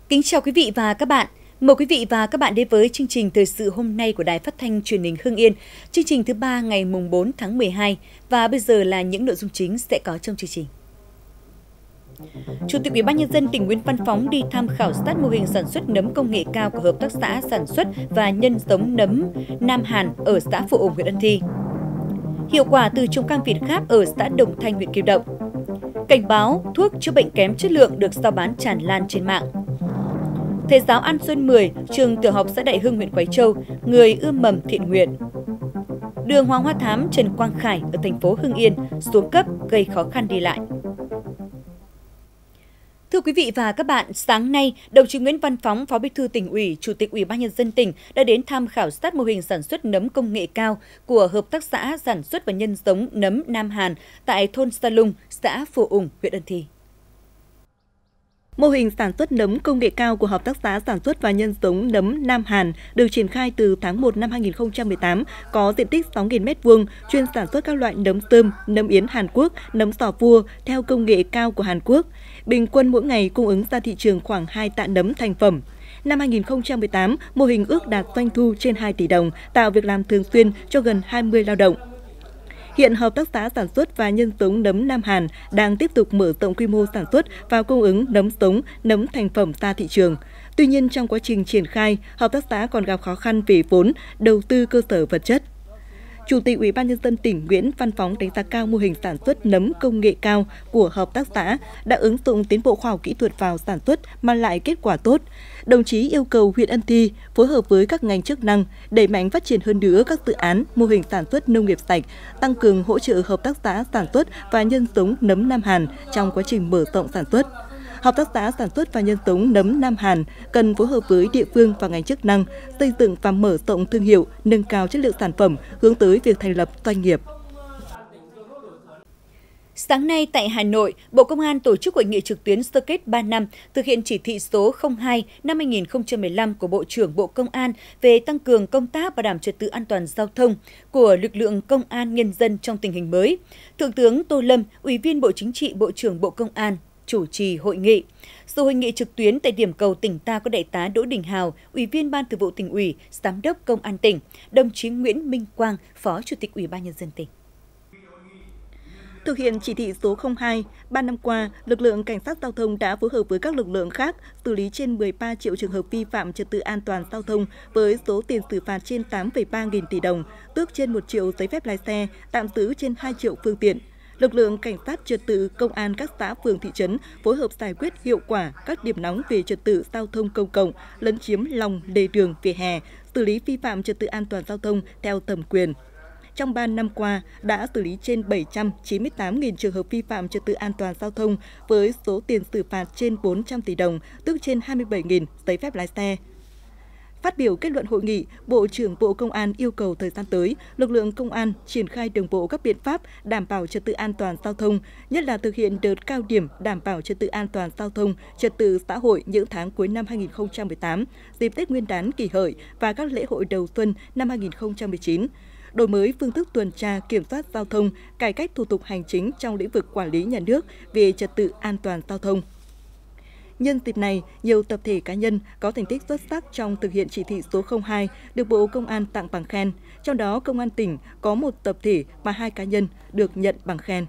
Kính chào quý vị và các bạn. Mời quý vị và các bạn đến với chương trình thời sự hôm nay của Đài Phát thanh Truyền hình Hưng Yên, chương trình thứ 3 ngày mùng 4 tháng 12. Và bây giờ là những nội dung chính sẽ có trong chương trình. Chủ tịch Ủy ban Nhân dân tỉnh Nguyễn Văn Phóng đi thăm khảo sát mô hình sản xuất nấm công nghệ cao của Hợp tác xã sản xuất và nhân giống nấm Nam Hàn ở xã Phổ Ủng, huyện Ân Thi. Hiệu quả từ trồng cam Việt Gáp ở xã Đồng Thanh, huyện Kim Động. Cảnh báo thuốc chữa bệnh kém chất lượng được rao bán tràn lan trên mạng. Thầy giáo An Xuân 10, trường tiểu học xã Đại Hưng, huyện Quái Châu, người ươm mầm thiện nguyện. Đường Hoàng Hoa Thám Trần Quang Khải ở thành phố Hưng Yên xuống cấp gây khó khăn đi lại. Thưa quý vị và các bạn, sáng nay, đồng chí Nguyễn Văn Phóng, Phó Bí thư Tỉnh ủy, Chủ tịch Ủy ban Nhân dân tỉnh đã đến thăm khảo sát mô hình sản xuất nấm công nghệ cao của Hợp tác xã sản xuất và nhân giống nấm Nam Hàn tại thôn Sa Lung, xã Phổ Ủng, huyện Ân Thi. Mô hình sản xuất nấm công nghệ cao của Hợp tác xã sản xuất và nhân giống nấm Nam Hàn được triển khai từ tháng 1 năm 2018, có diện tích 6.000 m², chuyên sản xuất các loại nấm tươm, nấm yến Hàn Quốc, nấm sò vua theo công nghệ cao của Hàn Quốc. Bình quân mỗi ngày cung ứng ra thị trường khoảng 2 tạ nấm thành phẩm. Năm 2018, mô hình ước đạt doanh thu trên 2 tỷ đồng, tạo việc làm thường xuyên cho gần 20 lao động. Hiện Hợp tác xã sản xuất và nhân giống nấm Nam Hàn đang tiếp tục mở rộng quy mô sản xuất và cung ứng nấm giống, nấm thành phẩm ra thị trường. Tuy nhiên, trong quá trình triển khai, Hợp tác xã còn gặp khó khăn về vốn, đầu tư cơ sở vật chất. Chủ tịch Ủy ban Nhân dân tỉnh Nguyễn Văn Phóng đánh giá cao mô hình sản xuất nấm công nghệ cao của Hợp tác xã đã ứng dụng tiến bộ khoa học kỹ thuật vào sản xuất, mang lại kết quả tốt. Đồng chí yêu cầu huyện Ân Thi phối hợp với các ngành chức năng đẩy mạnh phát triển hơn nữa các dự án mô hình sản xuất nông nghiệp sạch, tăng cường hỗ trợ Hợp tác xã sản xuất và nhân giống nấm Nam Hàn trong quá trình mở rộng sản xuất. Hợp tác xã sản xuất và nhân giống nấm Nam Hàn cần phối hợp với địa phương và ngành chức năng xây dựng và mở rộng thương hiệu, nâng cao chất lượng sản phẩm, hướng tới việc thành lập doanh nghiệp. Sáng nay tại Hà Nội, Bộ Công an tổ chức hội nghị trực tuyến sơ kết 3 năm thực hiện chỉ thị số 02 năm 2015 của Bộ trưởng Bộ Công an về tăng cường công tác bảo đảm trật tự an toàn giao thông của lực lượng công an nhân dân trong tình hình mới. Thượng tướng Tô Lâm, Ủy viên Bộ Chính trị, Bộ trưởng Bộ Công an, chủ trì hội nghị. Dự hội nghị trực tuyến tại điểm cầu tỉnh ta có Đại tá Đỗ Đình Hào, Ủy viên Ban Thường vụ Tỉnh ủy, Giám đốc Công an tỉnh, đồng chí Nguyễn Minh Quang, Phó Chủ tịch Ủy ban Nhân dân tỉnh. Thực hiện chỉ thị số 02, 3 năm qua, lực lượng cảnh sát giao thông đã phối hợp với các lực lượng khác xử lý trên 13 triệu trường hợp vi phạm trật tự an toàn giao thông với số tiền xử phạt trên 8,3 nghìn tỷ đồng, tước trên 1 triệu giấy phép lái xe, tạm giữ trên 2 triệu phương tiện. Lực lượng cảnh sát trật tự công an các xã phường thị trấn phối hợp giải quyết hiệu quả các điểm nóng về trật tự giao thông công cộng, lấn chiếm lòng lề đường, vỉa hè, xử lý vi phạm trật tự an toàn giao thông theo thẩm quyền. Trong 3 năm qua, đã xử lý trên 798.000 trường hợp vi phạm trật tự an toàn giao thông với số tiền xử phạt trên 400 tỷ đồng, tước trên 27.000 giấy phép lái xe. Phát biểu kết luận hội nghị, Bộ trưởng Bộ Công an yêu cầu thời gian tới, lực lượng công an triển khai đồng bộ các biện pháp đảm bảo trật tự an toàn giao thông, nhất là thực hiện đợt cao điểm đảm bảo trật tự an toàn giao thông, trật tự xã hội những tháng cuối năm 2018, dịp Tết Nguyên đán Kỷ Hợi và các lễ hội đầu xuân năm 2019. Đổi mới phương thức tuần tra kiểm soát giao thông, cải cách thủ tục hành chính trong lĩnh vực quản lý nhà nước về trật tự an toàn giao thông. Nhân dịp này, nhiều tập thể cá nhân có thành tích xuất sắc trong thực hiện chỉ thị số 02 được Bộ Công an tặng bằng khen. Trong đó, Công an tỉnh có 1 tập thể và 2 cá nhân được nhận bằng khen.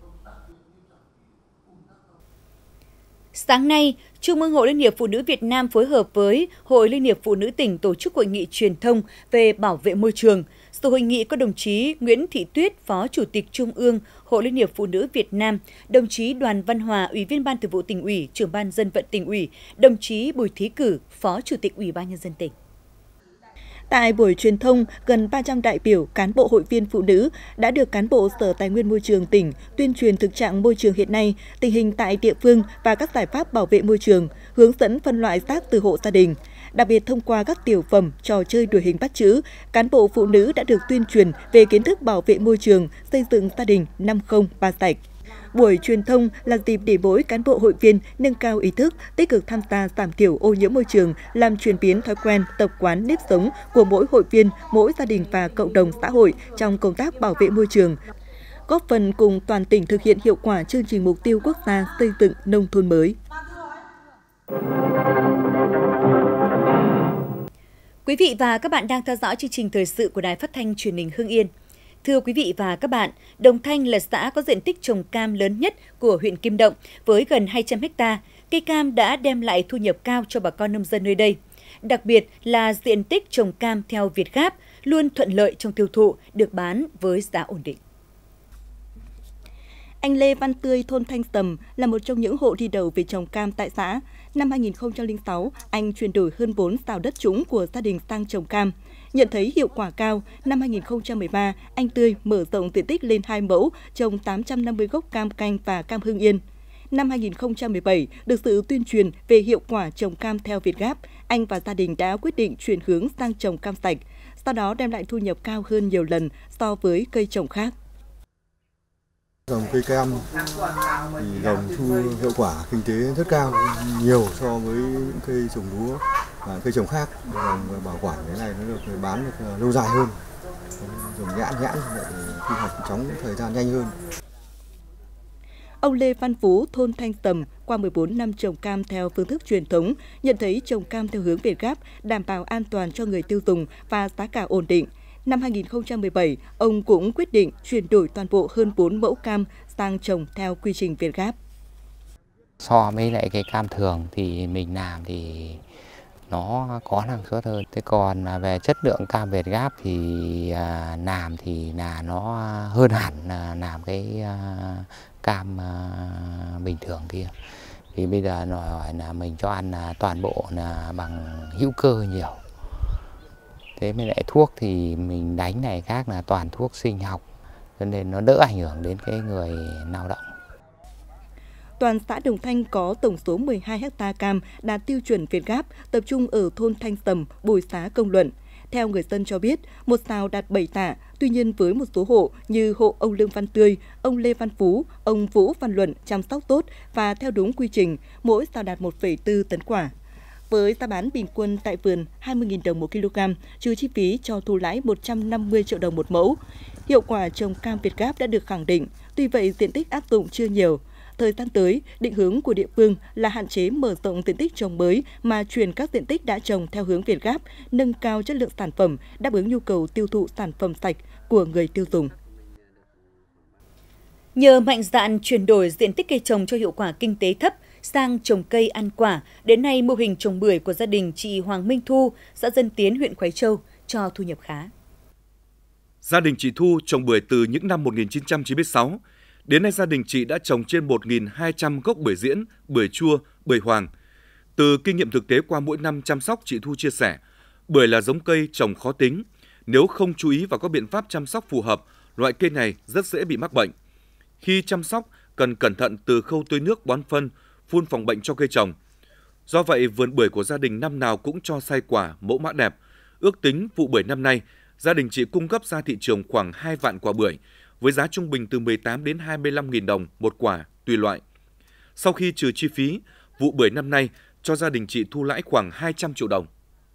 Sáng nay, Trung ương Hội Liên hiệp Phụ nữ Việt Nam phối hợp với Hội Liên hiệp Phụ nữ tỉnh tổ chức hội nghị truyền thông về bảo vệ môi trường. Dự hội nghị có đồng chí Nguyễn Thị Tuyết, Phó Chủ tịch Trung ương Hội Liên hiệp Phụ nữ Việt Nam, đồng chí Đoàn Văn Hòa, Ủy viên Ban Thường vụ Tỉnh ủy, Trưởng ban Dân vận Tỉnh ủy, đồng chí Bùi Thí Cử, Phó Chủ tịch Ủy ban Nhân dân tỉnh. Tại buổi truyền thông, gần 300 đại biểu, cán bộ hội viên phụ nữ đã được cán bộ Sở Tài nguyên Môi trường tỉnh tuyên truyền thực trạng môi trường hiện nay, tình hình tại địa phương và các giải pháp bảo vệ môi trường, hướng dẫn phân loại rác từ hộ gia đình. Đặc biệt thông qua các tiểu phẩm, trò chơi đuổi hình bắt chữ, cán bộ phụ nữ đã được tuyên truyền về kiến thức bảo vệ môi trường, xây dựng gia đình 50-3 sạch. Buổi truyền thông là dịp để mỗi cán bộ hội viên nâng cao ý thức, tích cực tham gia giảm thiểu ô nhiễm môi trường, làm chuyển biến thói quen, tập quán, nếp sống của mỗi hội viên, mỗi gia đình và cộng đồng xã hội trong công tác bảo vệ môi trường, góp phần cùng toàn tỉnh thực hiện hiệu quả chương trình mục tiêu quốc gia xây dựng nông thôn mới. Quý vị và các bạn đang theo dõi chương trình thời sự của Đài Phát thanh Truyền hình Hưng Yên. Thưa quý vị và các bạn, Đồng Thanh là xã có diện tích trồng cam lớn nhất của huyện Kim Động với gần 200 ha. Cây cam đã đem lại thu nhập cao cho bà con nông dân nơi đây. Đặc biệt là diện tích trồng cam theo Việt Gáp luôn thuận lợi trong tiêu thụ, được bán với giá ổn định. Anh Lê Văn Tươi, thôn Thanh Tầm là một trong những hộ đi đầu về trồng cam tại xã. Năm 2006, anh chuyển đổi hơn 4 sào đất trũng của gia đình sang trồng cam. Nhận thấy hiệu quả cao, năm 2013, anh Tươi mở rộng diện tích lên 2 mẫu, trồng 850 gốc cam canh và cam Hưng Yên. Năm 2017, được sự tuyên truyền về hiệu quả trồng cam theo Việt Gáp, anh và gia đình đã quyết định chuyển hướng sang trồng cam sạch, sau đó đem lại thu nhập cao hơn nhiều lần so với cây trồng khác. Trồng cây cam thì trồng thu hiệu quả kinh tế rất cao, nhiều so với những cây trồng lúa và cây trồng khác. Trồng bảo quản cái này nó được bán được lâu dài hơn, trồng nhãn thu hoạch chóng, thời gian nhanh hơn. Ông Lê Văn Phú, thôn Thanh Tầm, qua 14 năm trồng cam theo phương thức truyền thống, nhận thấy trồng cam theo hướng Việt Gáp đảm bảo an toàn cho người tiêu dùng và giá cả ổn định. Năm 2017, ông cũng quyết định chuyển đổi toàn bộ hơn 4 mẫu cam sang trồng theo quy trình Việt Gáp. So với lại cái cam thường thì mình làm thì nó có năng suất hơn. Thế còn về chất lượng cam Việt Gáp thì làm thì là nó hơn hẳn làm cái cam bình thường kia. Vì bây giờ đòi hỏi là mình cho ăn toàn bộ là bằng hữu cơ nhiều. Thế mới lại thuốc thì mình đánh này khác là toàn thuốc sinh học, cho nên nó đỡ ảnh hưởng đến cái người lao động. Toàn xã Đồng Thanh có tổng số 12 ha cam đạt tiêu chuẩn Việt Gáp, tập trung ở thôn Thanh Tầm, Bùi Xá, Công Luận. Theo người dân cho biết, một sào đạt 7 tạ, tuy nhiên với một số hộ như hộ ông Lương Văn Tươi, ông Lê Văn Phú, ông Vũ Văn Luận chăm sóc tốt và theo đúng quy trình, mỗi sào đạt 1,4 tấn quả. Với giá bán bình quân tại vườn 20.000 đồng 1 kg, trừ chi phí cho thu lãi 150 triệu đồng một mẫu. Hiệu quả trồng cam Việt Gáp đã được khẳng định, tuy vậy diện tích áp dụng chưa nhiều. Thời gian tới, định hướng của địa phương là hạn chế mở rộng diện tích trồng mới mà chuyển các diện tích đã trồng theo hướng Việt Gáp, nâng cao chất lượng sản phẩm, đáp ứng nhu cầu tiêu thụ sản phẩm sạch của người tiêu dùng. Nhờ mạnh dạn chuyển đổi diện tích cây trồng cho hiệu quả kinh tế thấp sang trồng cây ăn quả, đến nay mô hình trồng bưởi của gia đình chị Hoàng Minh Thu, xã Dân Tiến, huyện Khoái Châu cho thu nhập khá. Gia đình chị Thu trồng bưởi từ những năm 1996. Đến nay gia đình chị đã trồng trên 1.200 gốc bưởi diễn, bưởi chua, bưởi hoàng. Từ kinh nghiệm thực tế qua mỗi năm chăm sóc, chị Thu chia sẻ, bưởi là giống cây trồng khó tính. Nếu không chú ý và có biện pháp chăm sóc phù hợp, loại cây này rất dễ bị mắc bệnh. Khi chăm sóc, cần cẩn thận từ khâu tưới nước, bón phân, phun phòng bệnh cho cây trồng. Do vậy, vườn bưởi của gia đình năm nào cũng cho sai quả, mẫu mã đẹp. Ước tính vụ bưởi năm nay, gia đình chị cung cấp ra thị trường khoảng 2 vạn quả bưởi, với giá trung bình từ 18 đến 25.000 đồng một quả, tùy loại. Sau khi trừ chi phí, vụ bưởi năm nay cho gia đình chị thu lãi khoảng 200 triệu đồng.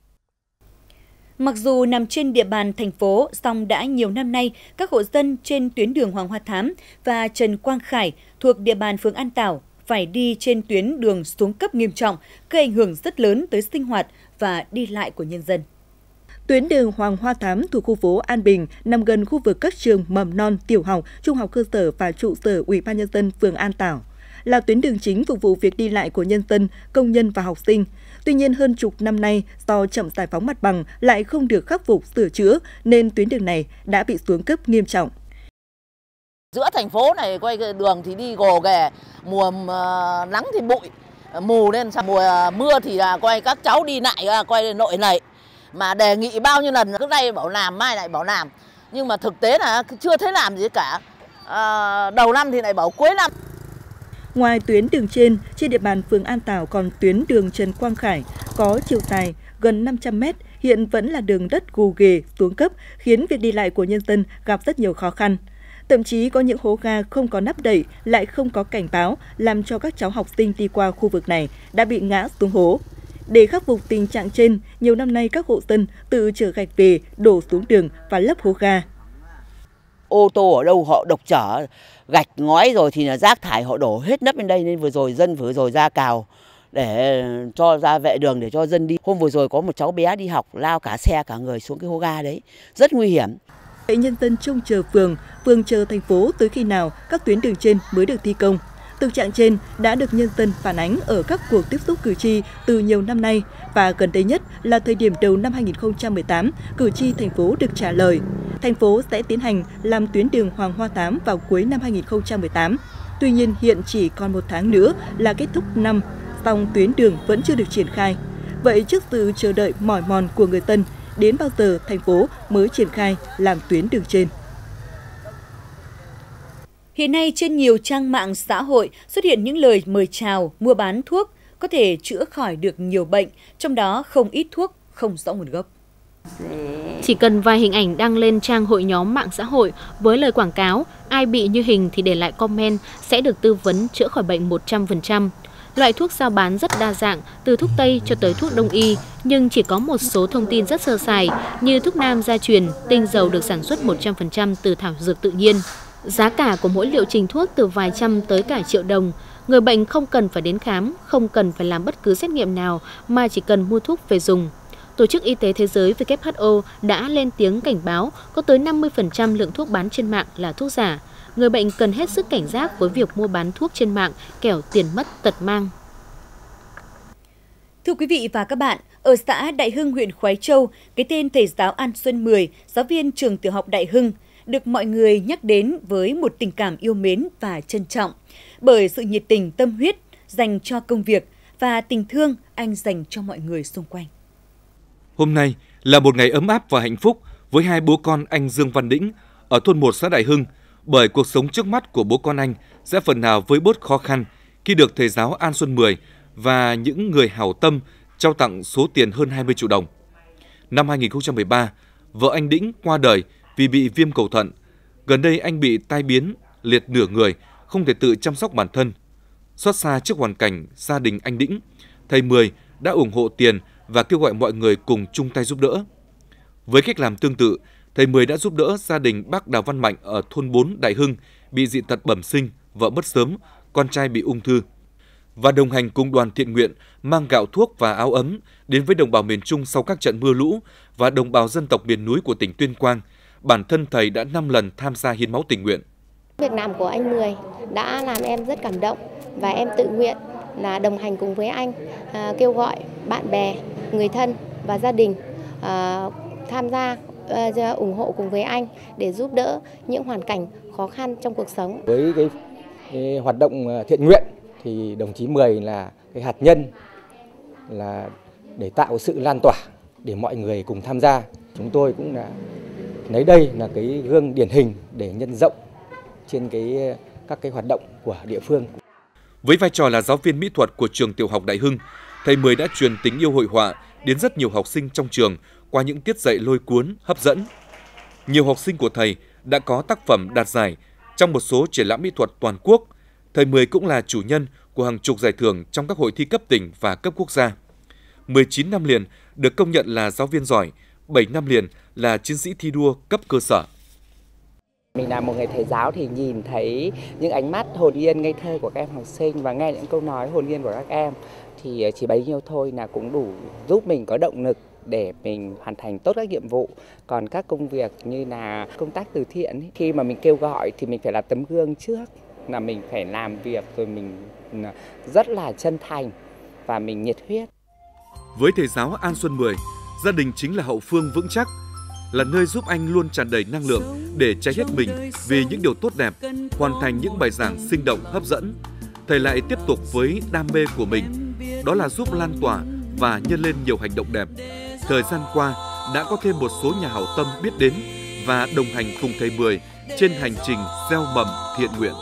Mặc dù nằm trên địa bàn thành phố, song đã nhiều năm nay, các hộ dân trên tuyến đường Hoàng Hoa Thám và Trần Quang Khải thuộc địa bàn phường An Tảo phải đi trên tuyến đường xuống cấp nghiêm trọng, gây ảnh hưởng rất lớn tới sinh hoạt và đi lại của nhân dân. Tuyến đường Hoàng Hoa Thám thuộc khu phố An Bình nằm gần khu vực các trường mầm non, tiểu học, trung học cơ sở và trụ sở Ủy ban nhân dân phường An Tảo, là tuyến đường chính phục vụ việc đi lại của nhân dân, công nhân và học sinh. Tuy nhiên hơn chục năm nay, do chậm giải phóng mặt bằng lại không được khắc phục sửa chữa nên tuyến đường này đã bị xuống cấp nghiêm trọng. Giữa thành phố này quay đường thì đi gồ ghề, mùa nắng thì bụi mù lên, mùa mưa thì là quay các cháu đi lại quay nội này. Mà đề nghị bao nhiêu lần, trước nay bảo làm, mai lại bảo làm. Nhưng mà thực tế là chưa thấy làm gì cả. Đầu năm thì lại bảo cuối năm. Ngoài tuyến đường trên địa bàn phường An Tảo còn tuyến đường Trần Quang Khải có chiều dài gần 500 m, hiện vẫn là đường đất gồ ghề, xuống cấp, khiến việc đi lại của nhân dân gặp rất nhiều khó khăn. Thậm chí có những hố ga không có nắp đậy, lại không có cảnh báo, làm cho các cháu học sinh đi qua khu vực này đã bị ngã xuống hố. Để khắc phục tình trạng trên, nhiều năm nay các hộ dân tự chở gạch về, đổ xuống đường và lấp hố ga. Ô tô ở đâu họ độc chở gạch ngói rồi thì là rác thải họ đổ hết nấp bên đây, nên vừa rồi dân vừa rồi ra cào để cho ra vệ đường để cho dân đi. Hôm vừa rồi có một cháu bé đi học lao cả xe cả người xuống cái hố ga đấy, rất nguy hiểm. Vậy nhân dân trông chờ phường chờ thành phố tới khi nào các tuyến đường trên mới được thi công. Thực trạng trên đã được nhân dân phản ánh ở các cuộc tiếp xúc cử tri từ nhiều năm nay và gần đây nhất là thời điểm đầu năm 2018, cử tri thành phố được trả lời. Thành phố sẽ tiến hành làm tuyến đường Hoàng Hoa Thám vào cuối năm 2018. Tuy nhiên hiện chỉ còn 1 tháng nữa là kết thúc năm, song tuyến đường vẫn chưa được triển khai. Vậy trước sự chờ đợi mỏi mòn của người dân, đến bao giờ thành phố mới triển khai làm tuyến đường trên? Hiện nay trên nhiều trang mạng xã hội xuất hiện những lời mời chào mua bán thuốc có thể chữa khỏi được nhiều bệnh, trong đó không ít thuốc không rõ nguồn gốc. Chỉ cần vài hình ảnh đăng lên trang hội nhóm mạng xã hội với lời quảng cáo, ai bị như hình thì để lại comment sẽ được tư vấn chữa khỏi bệnh 100%. Loại thuốc giao bán rất đa dạng, từ thuốc Tây cho tới thuốc Đông y, nhưng chỉ có một số thông tin rất sơ sài như thuốc nam gia truyền, tinh dầu được sản xuất 100% từ thảo dược tự nhiên. Giá cả của mỗi liệu trình thuốc từ vài trăm tới cả triệu đồng. Người bệnh không cần phải đến khám, không cần phải làm bất cứ xét nghiệm nào mà chỉ cần mua thuốc về dùng. Tổ chức Y tế Thế giới WHO đã lên tiếng cảnh báo có tới 50% lượng thuốc bán trên mạng là thuốc giả. Người bệnh cần hết sức cảnh giác với việc mua bán thuốc trên mạng, kẻo tiền mất tật mang. Thưa quý vị và các bạn, ở xã Đại Hưng, huyện Khoái Châu, cái tên thầy giáo An Xuân Mười, giáo viên trường tiểu học Đại Hưng, được mọi người nhắc đến với một tình cảm yêu mến và trân trọng, bởi sự nhiệt tình tâm huyết dành cho công việc và tình thương anh dành cho mọi người xung quanh. Hôm nay là một ngày ấm áp và hạnh phúc với hai bố con anh Dương Văn Đĩnh ở thôn 1 xã Đại Hưng, bởi cuộc sống trước mắt của bố con anh sẽ phần nào vơi bớt khó khăn khi được thầy giáo An Xuân Mười và những người hảo tâm trao tặng số tiền hơn 20 triệu đồng. Năm 2013, vợ anh Đĩnh qua đời vì bị viêm cầu thận. Gần đây anh bị tai biến, liệt nửa người, không thể tự chăm sóc bản thân. Xót xa trước hoàn cảnh gia đình anh Đĩnh, thầy Mười đã ủng hộ tiền và kêu gọi mọi người cùng chung tay giúp đỡ. Với cách làm tương tự, thầy Mười đã giúp đỡ gia đình bác Đào Văn Mạnh ở thôn 4 Đại Hưng bị dị tật bẩm sinh, vợ mất sớm, con trai bị ung thư. Và đồng hành cùng đoàn thiện nguyện mang gạo thuốc và áo ấm đến với đồng bào miền Trung sau các trận mưa lũ và đồng bào dân tộc miền núi của tỉnh Tuyên Quang. Bản thân thầy đã 5 lần tham gia hiến máu tình nguyện. Việc làm của anh Mười đã làm em rất cảm động và em tự nguyện là đồng hành cùng với anh, kêu gọi bạn bè, người thân và gia đình tham gia ủng hộ cùng với anh để giúp đỡ những hoàn cảnh khó khăn trong cuộc sống. Với cái hoạt động thiện nguyện thì đồng chí Mười là cái hạt nhân là để tạo sự lan tỏa để mọi người cùng tham gia. Chúng tôi cũng đã lấy đây là cái gương điển hình để nhân rộng trên các cái hoạt động của địa phương. Với vai trò là giáo viên mỹ thuật của trường tiểu học Đại Hưng, thầy Mười đã truyền tình yêu hội họa đến rất nhiều học sinh trong trường qua những tiết dạy lôi cuốn, hấp dẫn. Nhiều học sinh của thầy đã có tác phẩm đạt giải trong một số triển lãm mỹ thuật toàn quốc. Thầy Mười cũng là chủ nhân của hàng chục giải thưởng trong các hội thi cấp tỉnh và cấp quốc gia. 19 năm liền được công nhận là giáo viên giỏi, 7 năm liền là chiến sĩ thi đua cấp cơ sở. Mình là một người thầy giáo thì nhìn thấy những ánh mắt hồn nhiên ngây thơ của các em học sinh và nghe những câu nói hồn nhiên của các em thì chỉ bấy nhiêu thôi là cũng đủ giúp mình có động lực để mình hoàn thành tốt các nhiệm vụ. Còn các công việc như là công tác từ thiện, khi mà mình kêu gọi thì mình phải là tấm gương trước, là mình phải làm việc rồi mình rất là chân thành và mình nhiệt huyết. Với thầy giáo An Xuân Mười, gia đình chính là hậu phương vững chắc, là nơi giúp anh luôn tràn đầy năng lượng để cháy hết mình vì những điều tốt đẹp, hoàn thành những bài giảng sinh động hấp dẫn. Thầy lại tiếp tục với đam mê của mình, đó là giúp lan tỏa và nhân lên nhiều hành động đẹp. Thời gian qua, đã có thêm một số nhà hảo tâm biết đến và đồng hành cùng thầy Mười trên hành trình gieo mầm thiện nguyện.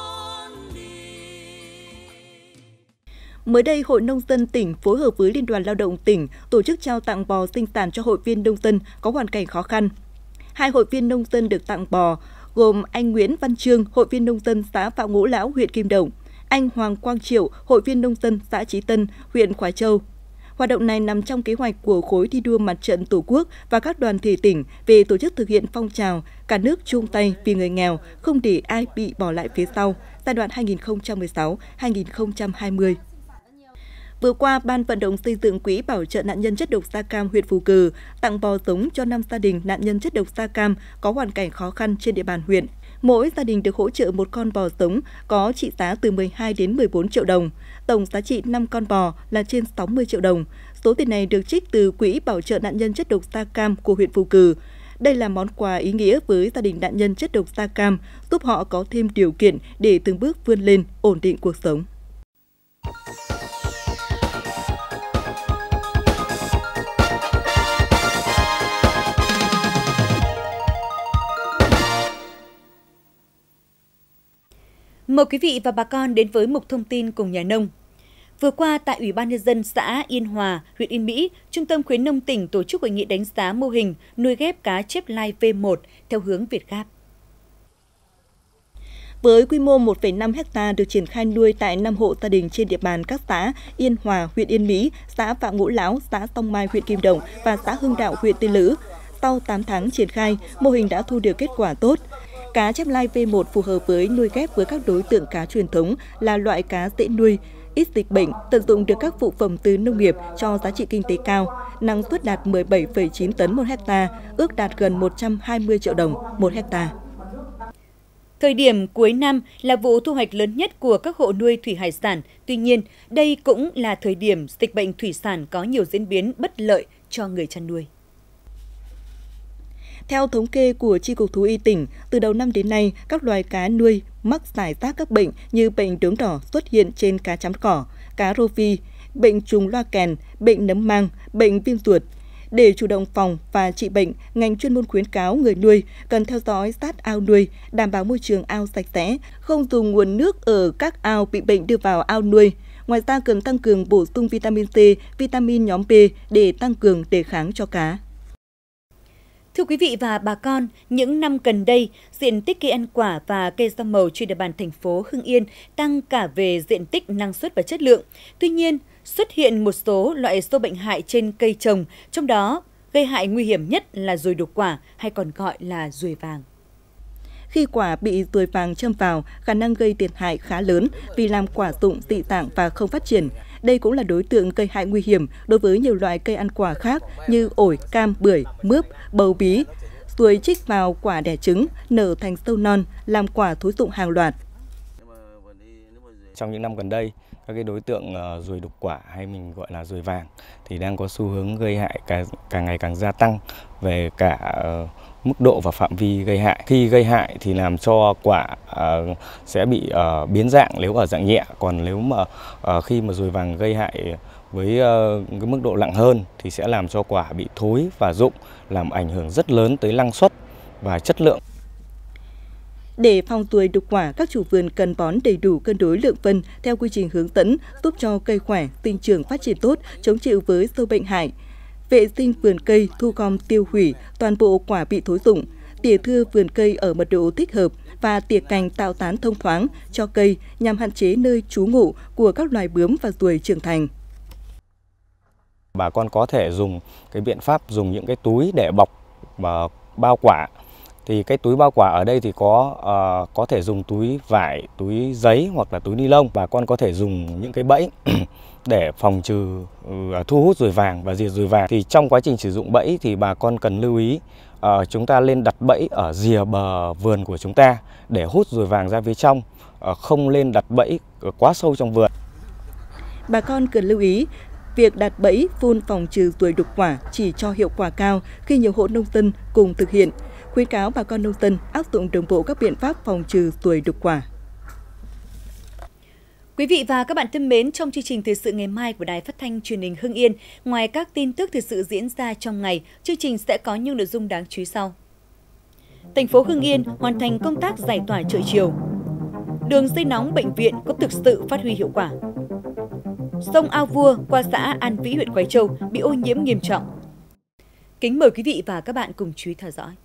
Mới đây, Hội Nông dân tỉnh phối hợp với Liên đoàn Lao động tỉnh tổ chức trao tặng bò sinh sản cho hội viên nông dân có hoàn cảnh khó khăn. 2 hội viên nông dân được tặng bò gồm anh Nguyễn Văn Trương, hội viên nông dân xã Phạm Ngũ Lão, huyện Kim Động, anh Hoàng Quang Triệu, hội viên nông dân xã Chí Tân, huyện Khoái Châu. Hoạt động này nằm trong kế hoạch của khối thi đua mặt trận Tổ quốc và các đoàn thể tỉnh về tổ chức thực hiện phong trào cả nước chung tay vì người nghèo, không để ai bị bỏ lại phía sau giai đoạn 2016-2020. Vừa qua, Ban vận động xây dựng Quỹ bảo trợ nạn nhân chất độc da cam huyện Phù Cử tặng bò giống cho 5 gia đình nạn nhân chất độc da cam có hoàn cảnh khó khăn trên địa bàn huyện. Mỗi gia đình được hỗ trợ một con bò giống có trị giá từ 12 đến 14 triệu đồng. Tổng giá trị 5 con bò là trên 60 triệu đồng. Số tiền này được trích từ Quỹ bảo trợ nạn nhân chất độc da cam của huyện Phù Cử. Đây là món quà ý nghĩa với gia đình nạn nhân chất độc da cam, giúp họ có thêm điều kiện để từng bước vươn lên, ổn định cuộc sống. Mời quý vị và bà con đến với mục thông tin cùng nhà nông. Vừa qua, tại Ủy ban Nhân dân xã Yên Hòa, huyện Yên Mỹ, Trung tâm Khuyến nông tỉnh tổ chức hội nghị đánh giá mô hình nuôi ghép cá chép lai V1 theo hướng Việt Gáp. Với quy mô 1,5 ha được triển khai nuôi tại 5 hộ gia đình trên địa bàn các xã Yên Hòa, huyện Yên Mỹ, xã Vạn Ngũ Lão, xã Song Mai, huyện Kim Động và xã Hưng Đạo, huyện Tiên Lữ. Sau 8 tháng triển khai, mô hình đã thu được kết quả tốt. Cá chép lai V1 phù hợp với nuôi ghép với các đối tượng cá truyền thống là loại cá dễ nuôi, ít dịch bệnh, tận dụng được các phụ phẩm từ nông nghiệp cho giá trị kinh tế cao, năng suất đạt 17,9 tấn một ha, ước đạt gần 120 triệu đồng một ha. Thời điểm cuối năm là vụ thu hoạch lớn nhất của các hộ nuôi thủy hải sản. Tuy nhiên, đây cũng là thời điểm dịch bệnh thủy sản có nhiều diễn biến bất lợi cho người chăn nuôi. Theo thống kê của Chi cục Thú y tỉnh, từ đầu năm đến nay, các loài cá nuôi mắc rải rác các bệnh như bệnh đốm đỏ xuất hiện trên cá chấm cỏ, cá rô phi, bệnh trùng loa kèn, bệnh nấm mang, bệnh viêm ruột. Để chủ động phòng và trị bệnh, ngành chuyên môn khuyến cáo người nuôi cần theo dõi sát ao nuôi, đảm bảo môi trường ao sạch sẽ, không dùng nguồn nước ở các ao bị bệnh đưa vào ao nuôi. Ngoài ra cần tăng cường bổ sung vitamin C, vitamin nhóm B để tăng cường đề kháng cho cá. Thưa quý vị và bà con, những năm gần đây, diện tích cây ăn quả và cây rau màu trên địa bàn thành phố Hưng Yên tăng cả về diện tích, năng suất và chất lượng. Tuy nhiên, xuất hiện một số loại sâu bệnh hại trên cây trồng, trong đó gây hại nguy hiểm nhất là ruồi đục quả hay còn gọi là ruồi vàng. Khi quả bị ruồi vàng châm vào, khả năng gây thiệt hại khá lớn vì làm quả rụng dị dạng và không phát triển. Đây cũng là đối tượng gây hại nguy hiểm đối với nhiều loại cây ăn quả khác như ổi, cam, bưởi, mướp, bầu bí. Ruồi chích vào quả đẻ trứng, nở thành sâu non, làm quả thối rụng hàng loạt. Trong những năm gần đây, các cái đối tượng ruồi đục quả hay mình gọi là ruồi vàng thì đang có xu hướng gây hại càng ngày càng gia tăng về cả mức độ và phạm vi gây hại. Khi gây hại thì làm cho quả sẽ bị biến dạng nếu ở dạng nhẹ, còn nếu mà khi mà ruồi vàng gây hại với cái mức độ nặng hơn thì sẽ làm cho quả bị thối và rụng, làm ảnh hưởng rất lớn tới năng suất và chất lượng. Để phòng ruồi đục quả, các chủ vườn cần bón đầy đủ cân đối lượng phân theo quy trình hướng dẫn, giúp cho cây khỏe, sinh trưởng phát triển tốt, chống chịu với sâu bệnh hại. Vệ sinh vườn cây, thu gom tiêu hủy toàn bộ quả bị thối rụng, tỉa thưa vườn cây ở mật độ thích hợp và tỉa cành tạo tán thông thoáng cho cây nhằm hạn chế nơi trú ngụ của các loài bướm và ruồi trưởng thành. Bà con có thể dùng cái biện pháp dùng những cái túi để bọc và bao quả. Thì cái túi bao quả ở đây thì có thể dùng túi vải, túi giấy hoặc là túi ni lông. Bà con có thể dùng những cái bẫy để phòng trừ thu hút ruồi vàng và diệt ruồi vàng. Thì trong quá trình sử dụng bẫy thì bà con cần lưu ý chúng ta lên đặt bẫy ở rìa bờ vườn của chúng ta để hút ruồi vàng ra phía trong, không lên đặt bẫy quá sâu trong vườn. Bà con cần lưu ý, việc đặt bẫy phun phòng trừ ruồi đục quả chỉ cho hiệu quả cao khi nhiều hộ nông dân cùng thực hiện. Khuyến cáo bà con nông dân áp dụng đồng bộ các biện pháp phòng trừ ruồi đục quả. Quý vị và các bạn thân mến, trong chương trình Thời sự ngày mai của Đài Phát thanh Truyền hình Hưng Yên, ngoài các tin tức thời sự diễn ra trong ngày, chương trình sẽ có những nội dung đáng chú ý sau. Thành phố Hưng Yên hoàn thành công tác giải tỏa chợ chiều. Đường dây nóng bệnh viện có thực sự phát huy hiệu quả. Sông Ao Vua qua xã An Vĩ, huyện Quái Châu bị ô nhiễm nghiêm trọng. Kính mời quý vị và các bạn cùng chú ý theo dõi.